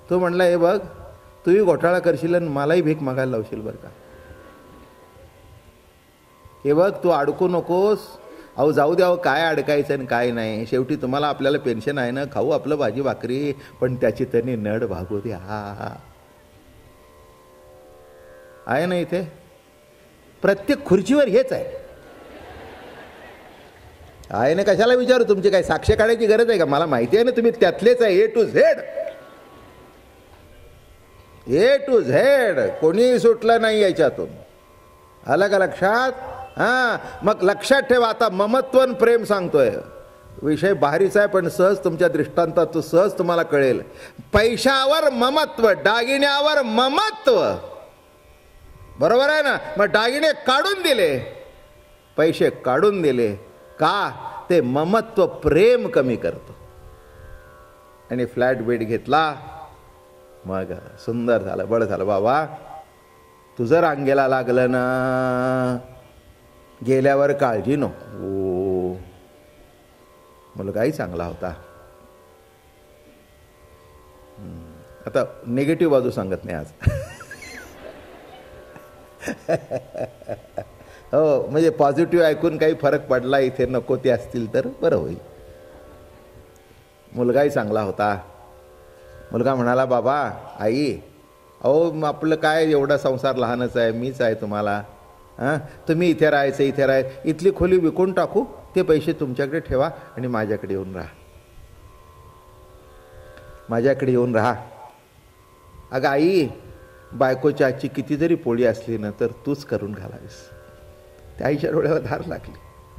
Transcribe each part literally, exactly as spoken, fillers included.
तो म्हणला, हे बघ, तूही घोटाळा करशील आणि मलाही भीक मागायला लावशील बरं का. हे बघ, तू अडकू नकोस. अहो जाऊ द्यावं, काय अडकायचं आणि काय नाही, शेवटी तुम्हाला आपल्याला पेन्शन आहे ना, खाऊ आपलं भाजी भाकरी, पण त्याची त्यांनी नड भागू द्या. आहे ना इथे प्रत्येक खुर्चीवर हेच आहे. आहे ना, कशाला विचारू, तुमची काय साक्ष काढायची गरज आहे का? मला माहिती आहे ना तुम्ही त्यातलेच आहे, A to Z. A to Z कोणीही सुटलं नाही याच्यातून. आलं का लक्षात? हा, मग लक्षात ठेवा, आता ममत्वन प्रेम सांगतोय. विषय बाहेरीचा आहे पण सहज तुमच्या दृष्टांतात तो सहज तुम्हाला कळेल. पैशावर ममत्व, दागिन्यावर ममत्व, बरोबर आहे ना. मग दागिने काढून दिले, पैसे काढून दिले का? ते ममत्व प्रेम कमी करतो. आणि फ्लॅट बेड घेतला, मग सुंदर झालं, बळ झालं. बाबा तुझं रांगेला लागलं ना, गेल्यावर काळजी नको. मुलगाही चांगला होता. आता निगेटिव्ह बाजू सांगत नाही आज. हो, म्हणजे पॉझिटिव्ह ऐकून काही फरक पडला इथे नको ते असतील तर बरं होईल. मुलगाही चांगला होता. मुलगा म्हणाला, बाबा आई, अहो आपलं काय एवढा संसार लहानच आहे, मीच आहे तुम्हाला. हां, तुम्ही इथे राहायचं, इथे राहायचं, इथली खोली विकून टाकू, ते पैसे तुमच्याकडे ठेवा आणि माझ्याकडे येऊन राहा. माझ्याकडे येऊन राहा. अगं आई, बायकोच्या आजची किती जरी पोळी असली ना तर तूच करून घालावीस. त्या आईच्या डोळ्याला धार लागली.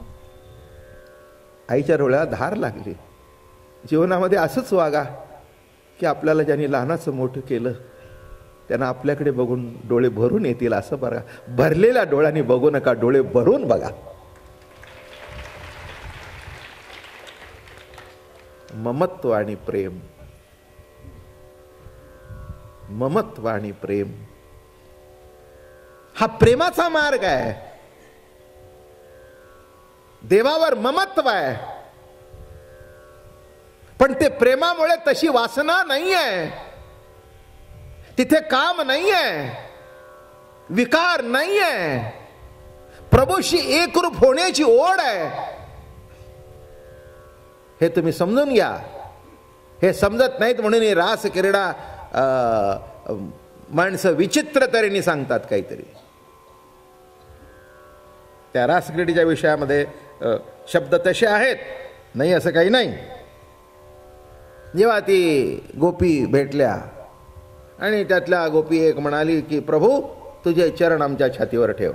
आईच्या डोळ्याला धार लागली. जीवनामध्ये असंच वागा की आपल्याला ज्यांनी लहानाचं मोठं केलं त्यांना आपल्याकडे बघून डोळे भरून येतील असं बघा. भरलेल्या डोळ्यांनी बघू नका, डोळे भरून बघा. ममत्व आणि प्रेम, ममत्व आणि प्रेम हा प्रेमाचा मार्ग आहे. देवावर ममत्व आहे, पण ते प्रेमामुळे तशी वासना नाही आहे, तिथे काम नाही आहे, विकार नाही आहे, प्रभूशी एकरूप होण्याची ओढ आहे. हे तुम्ही समजून घ्या. हे समजत नाहीत म्हणून ही रास क्रीडा माणसं विचित्र तऱ्हेने सांगतात काहीतरी. त्या रासक्रीडेच्या विषयामध्ये शब्द तसे आहेत, नाही असं काही नाही. जेव्हा ती गोपी भेटल्या आणि त्यातल्या गोपी एक म्हणाली की प्रभू तुझे चरण आमच्या छातीवर ठेव.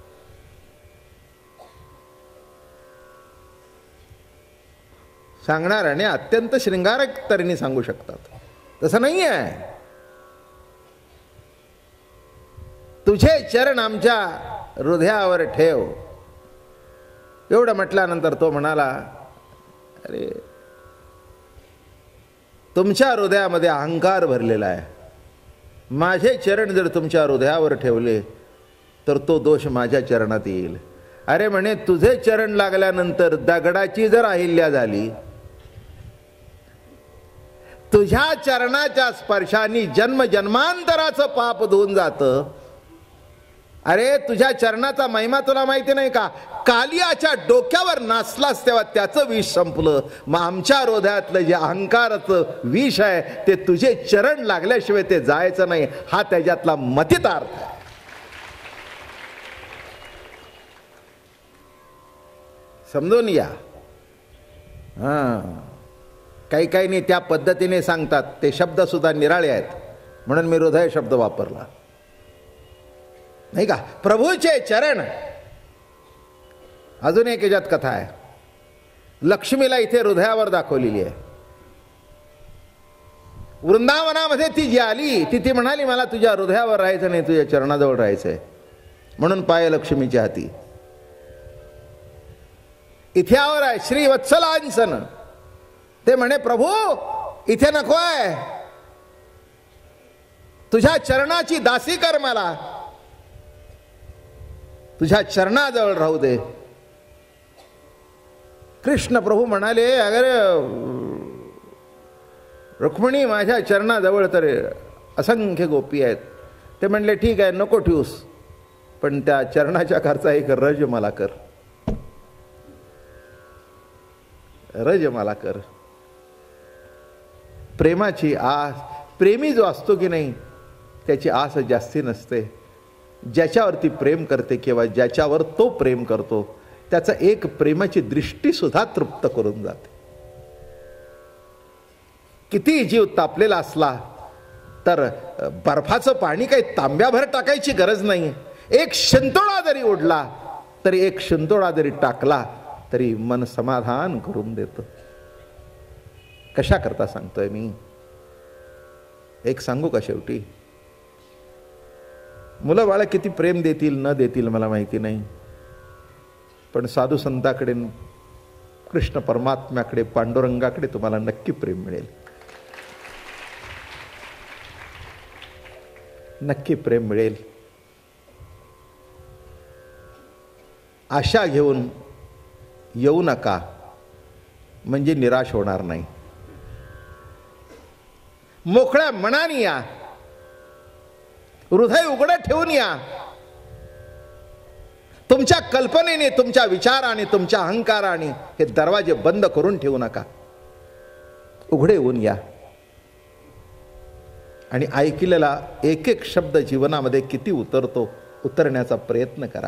सांगणाऱ्याने अत्यंत शृंगारक तऱ्हेने सांगू शकतात, तसं नाही आहे. तुझे चरण आमच्या हृदयावर ठेव एवढं म्हटल्यानंतर तो म्हणाला, अरे तुमच्या हृदयामध्ये अहंकार भरलेला आहे, माझे चरण जर तुमच्या हृदयावर ठेवले तर तो दोष माझ्या चरणात येईल. अरे म्हणे तुझे चरण लागल्यानंतर दगडाची जर अहिल्या झाली, तुझ्या चरणाच्या स्पर्शाने जन्म जन्मांतराचं पाप धुवून जातं. अरे तुझ्या चरणाचा महिमा तुला माहिती नाही का? कालियाच्या डोक्यावर नाचलास तेव्हा त्याचं विष संपलं. मग आमच्या हृदयातलं जे अहंकाराचं विष आहे ते तुझे चरण लागल्याशिवाय ते जायचं नाही, हा त्याच्यातला मतितार्थ आहे. समजून या. हां, काही काही नाही त्या पद्धतीने सांगतात, ते शब्द सुद्धा निराळे आहेत, म्हणून मी हृदय शब्द वापरला नाही का. प्रभूचे चरण. अजून एक याच्यात कथा आहे, लक्ष्मीला इथे हृदयावर दाखवलेली आहे. वृंदावनामध्ये ती जी आली ती ती म्हणाली मला तुझ्या हृदयावर राहायचं नाही, तुझ्या चरणाजवळ राहायचंय, म्हणून पाय लक्ष्मीच्या हाती. इथे आवर आहे श्री वत्सलांसन. ते म्हणे प्रभू इथे नको आहे, तुझ्या चरणाची दासी कर, मला तुझ्या चरणाजवळ राहू दे. कृष्ण प्रभू म्हणाले, अगर रुक्मिणी माझ्या चरणाजवळ तर असंख्य गोपी आहेत. ते म्हणले ठीक आहे नको ठेवूस, पण त्या चरणाच्या खालचा एक रज मला कर, रज मला कर. प्रेमाची आस, प्रेमी जो असतो की नाही त्याची आस जास्ती नसते. ज्याच्यावरती प्रेम करते किंवा ज्याच्यावर तो प्रेम करतो त्याचा एक प्रेमाची दृष्टी सुद्धा तृप्त करून जाते. किती जीव तापलेला असला तर बर्फाचं पाणी काही तांब्याभर टाकायची गरज नाही. एक शिंतोडा जरी ओढला तरी एक शिंतोडा जरी टाकला तरी मन समाधान करून देतं. कशा करता सांगतोय मी, एक सांगू का शेवटी, मुलं बाळं किती प्रेम देतील न देतील मला माहिती नाही, पण साधू संतांकडे, कृष्ण परमात्म्याकडे, पांडुरंगाकडे तुम्हाला नक्की प्रेम मिळेल. नक्की प्रेम मिळेल. आशा घेऊन येऊ नका म्हणजे निराश होणार नाही. मोकळ्या मनाने या, हृदय उघडं ठेवून या. तुमच्या कल्पनेने, तुमच्या विचाराने, तुमच्या अहंकाराने हे दरवाजे बंद करून ठेवू नका. उघडे येऊन या आणि ऐकलेला एक एक शब्द जीवनामध्ये किती उतरतो उतरण्याचा प्रयत्न करा.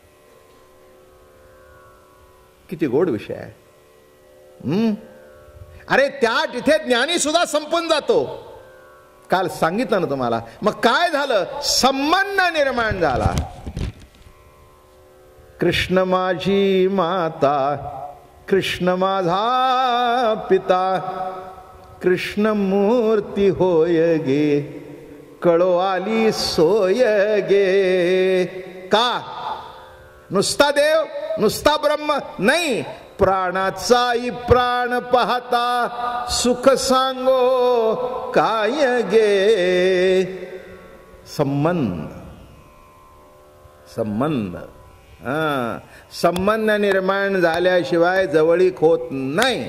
किती गोड विषय आहे. हम्म अरे त्या तिथे ज्ञानी सुद्धा संपून जातो. काल सांगितलं ना तुम्हाला. मग काय झालं, संबंध निर्माण झाला. कृष्ण माझी माता, कृष्ण माझा पिता, कृष्ण मूर्ती होय गे, कळो आली सोय गे. का नुसता देव, नुसता ब्रह्म नाही, प्राणाचाही प्राण पाहता सुख सांगो काय गे. संबंध, संबंध हा संबंध निर्माण झाल्याशिवाय जवळीक होत नाही.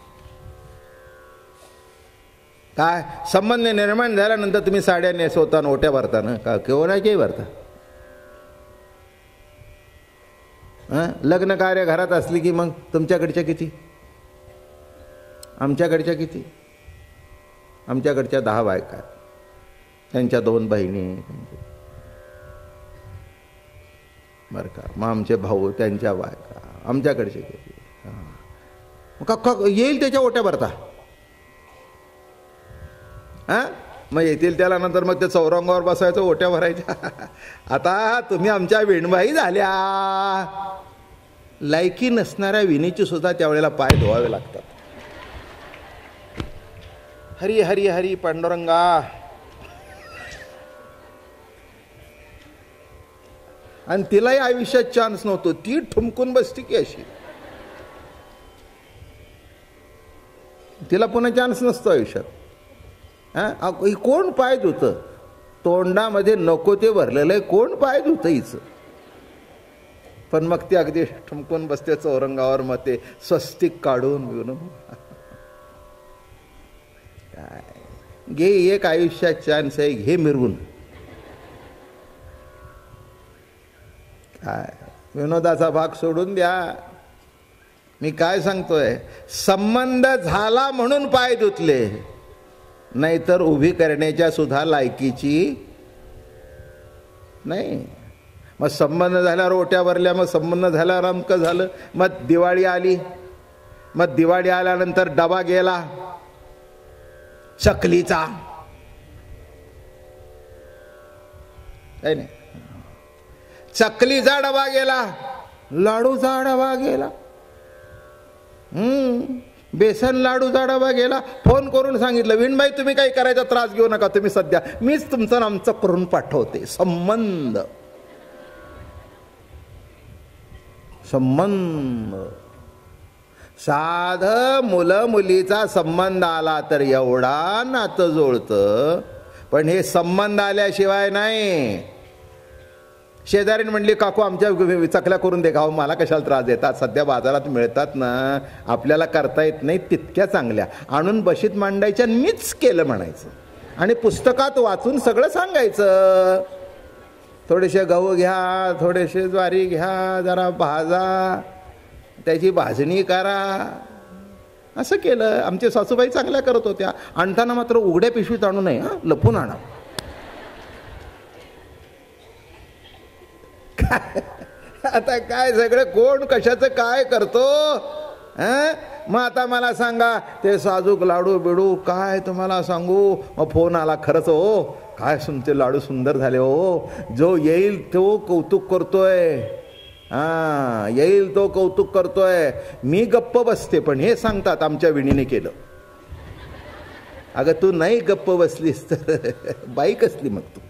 काय संबंध निर्माण झाल्यानंतर तुम्ही साड्या नेसवता, ओट्या भरता ना का, केवढाच्याही भरता. लग्न कार्य घरात असली की मग तुमच्याकडच्या किती, आमच्याकडच्या किती. आमच्याकडच्या दहा बायका, त्यांच्या दोन बहिणी, बरं का. मग आमचे भाऊ, त्यांच्या बायका, आमच्याकडचे किती. हां येईल त्याच्या ओट्या भरता. हां मग येतील त्याला नंतर मग ते चौरंगावर बसायचं, ओट्या भरायच्या. आता तुम्ही आमच्या विणबाई झाल्या. लायकी नसणाऱ्या विणीची सुद्धा त्यावेळेला पाय धुवावे लागतात. हरी हरी हरी पांडुरंगा. आणि तिलाही आयुष्यात चान्स नव्हतो, ती ठुमकून बसती की अशी. तिला पुन्हा चान्स नसतो आयुष्यात. हा कोण पाय धुतं, तोंडामध्ये नको ते भरलेलं आहे, कोण पाय धुतं हिचं. पण मग ती अगदी ठमकून बसते चौरंगावर, मग ते स्वस्तिक काढून घेऊन. काय घे एक आयुष्यात चान्स आहे, घे मिरवून. काय विनोदाचा भाग सोडून द्या. मी काय सांगतोय, संबंध झाला म्हणून पाय धुतले, नाहीतर उभी करण्याच्या सुद्धा लायकीची नाही. मग संबंध झाल्यावर ओट्या भरल्या, मग संबंध झाल्यावर अमकं झालं. मग दिवाळी आली, मग दिवाळी आल्यानंतर डबा गेला चकलीचा, काय नाही. चकलीचा डबा गेला, लाडूचा डबा गेला, हम्म बेसन लाडूचा डबा गेला. फोन करून सांगितलं, विणबाई तुम्ही काही करायचा त्रास घेऊ नका, तुम्ही सध्या मीच तुमचं आमचं करून पाठवते. संबंध, संबंध. साध मुलं मुलीचा संबंध आला तर एवढा नातं जुळतं, पण हे संबंध आल्याशिवाय नाही. शेजारीने म्हणली काकू आमच्या चकल्या करून दे. गाव मला कशाला त्रास देतात, सध्या बाजारात मिळतात ना, आपल्याला करता येत नाही तितक्या चांगल्या, आणून बशीत मांडायच्या, मीच केलं म्हणायचं आणि पुस्तकात वाचून सगळं सांगायचं. थोडेसे गहू घ्या, थोडेसे ज्वारी घ्या, जरा भाजा, त्याची भाजणी करा. असं केलं. आमच्या सासूबाई चांगल्या करत होत्या. आणताना मात्र उघड्या पिशवीत आणू नये, हां, लपून आणा. आता काय सगळं कोण कशाचं काय करतो. मग आता मला सांगा, ते साजूक लाडू बिडू काय तुम्हाला सांगू. मग फोन आला, खरंच हो काय तुमचे लाडू सुंदर झाले हो, जो येईल तो कौतुक करतोय. हा, येईल तो कौतुक करतोय. मी गप्प बसते, पण हे सांगतात आमच्या विणीने केलं. अगं तू नाही गप्प बसलीस तर बाई कसली मग तू.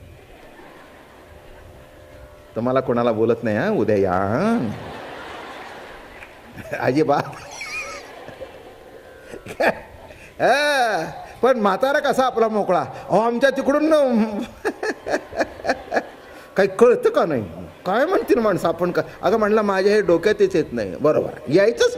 तुम्हाला कोणाला बोलत नाही हा, उद्या या अजिबात. पण म्हातारा कसा आपला मोकळा. अहो आमच्या तिकडून काही कळतं का नाही, काय म्हणतील माणसं आपण का. अगं म्हणलं माझ्या हे डोक्यातच येत नाही. बरोबर, यायचंच.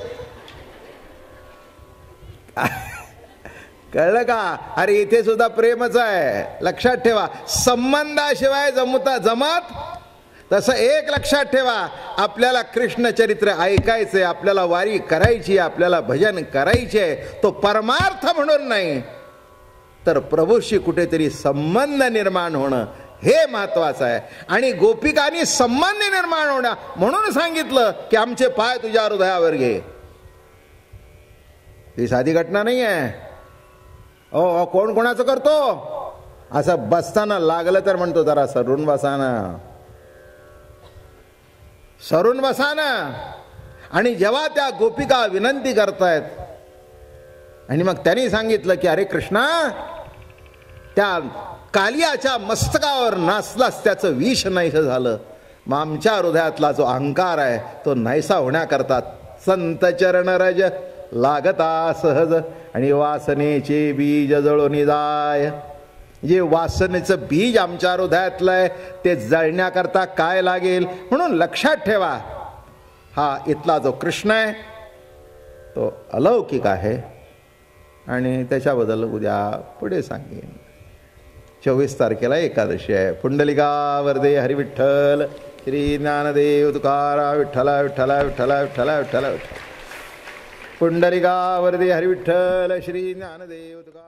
कळलं का. अरे इथे सुद्धा प्रेमच आहे, लक्षात ठेवा. संबंधाशिवाय जमता जमत. तसं एक लक्षात ठेवा, आपल्याला कृष्ण चरित्र ऐकायचंय, आपल्याला वारी करायची, आपल्याला भजन करायचे, तो परमार्थ म्हणून नाही तर प्रभूशी कुठेतरी संबंध निर्माण होणं हे महत्वाचं आहे. आणि गोपिकांनी संबंध निर्माण होणं म्हणून सांगितलं की आमचे पाय तुझ्या हृदयावर घे. ही साधी घटना नाही आहे. ओ कोण कोणाचं करतो. असं बसताना लागलं तर म्हणतो जरा सरून बसाना, सरून बसाना. आणि जेव्हा त्या गोपिका विनंती करतायत आणि मग त्यांनी सांगितलं की अरे कृष्णा, त्या कालियाच्या मस्तकावर नाचलास, त्याचं विष नाहीसं झालं. मग आमच्या हृदयातला जो अहंकार आहे तो नाहीसा होण्याकरता संत चरण रज लागता सहज आणि वासनेचे बीज जळून जाय. जे वासनेचं बीज आमच्या हृदयातलं आहे ते जळण्याकरता काय लागेल. म्हणून लक्षात ठेवा, हा इथला जो कृष्ण आहे तो अलौकिक आहे आणि त्याच्याबद्दल उद्या पुढे सांगेन. चोवीस तारखेला एकादशी आहे. पुंडलिका वरदे हरी विठ्ठल. श्री ज्ञानदेव तुकारा विठ्ठला विठ्ठला विठ्ठला विठ्ठला विठ्ठला विठ्ठला. पुंडलिका वरदे हरी विठ्ठल. श्री ज्ञानदेव तुकारा.